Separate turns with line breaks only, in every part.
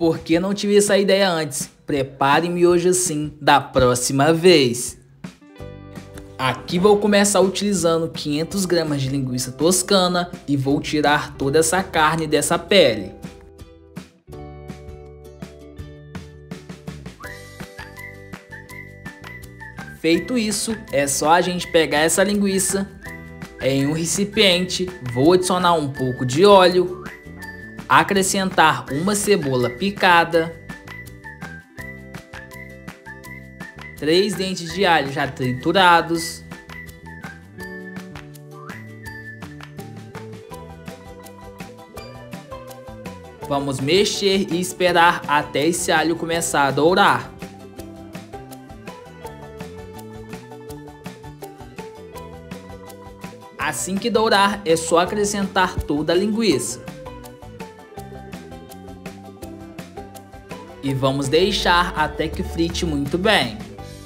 Por que não tive essa ideia antes? Prepare miojo assim da próxima vez. Aqui vou começar utilizando 500 gramas de linguiça toscana e vou tirar toda essa carne dessa pele. Feito isso, é só a gente pegar essa linguiça em um recipiente, vou adicionar um pouco de óleo, acrescentar uma cebola picada, 3 dentes de alho já triturados, vamos mexer e esperar até esse alho começar a dourar. Assim que dourar, é só acrescentar toda a linguiça. E vamos deixar até que frite muito bem.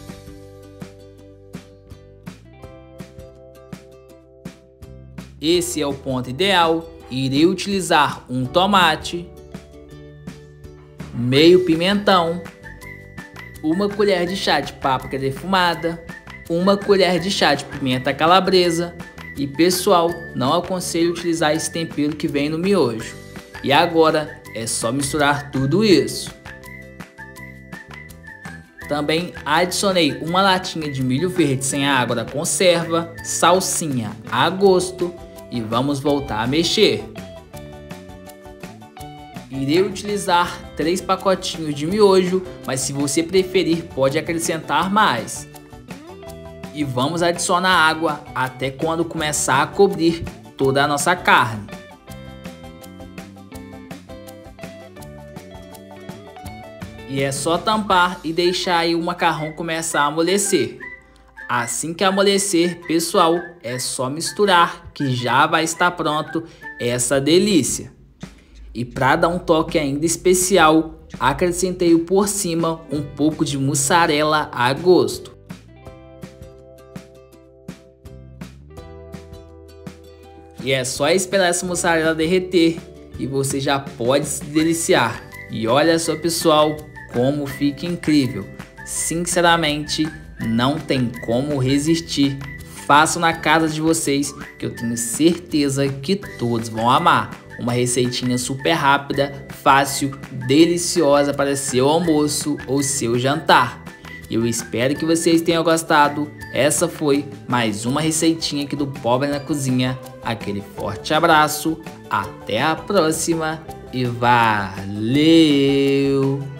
Esse é o ponto ideal. Irei utilizar um tomate, meio pimentão, uma colher de chá de páprica defumada, uma colher de chá de pimenta calabresa. E pessoal, não aconselho utilizar esse tempero que vem no miojo. E agora é só misturar tudo isso. Também adicionei uma latinha de milho verde sem água da conserva, salsinha a gosto e vamos voltar a mexer. Irei utilizar 3 pacotinhos de miojo, mas se você preferir pode acrescentar mais. E vamos adicionar água até quando começar a cobrir toda a nossa carne. E é só tampar e deixar aí o macarrão começar a amolecer. Assim que amolecer, pessoal, é só misturar que já vai estar pronto essa delícia. E para dar um toque ainda especial, acrescentei por cima um pouco de mussarela a gosto. E é só esperar essa mussarela derreter e você já pode se deliciar. E olha só pessoal, como fica incrível. Sinceramente, não tem como resistir. Façam na casa de vocês que eu tenho certeza que todos vão amar. Uma receitinha super rápida, fácil, deliciosa para seu almoço ou seu jantar. Eu espero que vocês tenham gostado. Essa foi mais uma receitinha aqui do Pobre na Cozinha. Aquele forte abraço, até a próxima e valeu!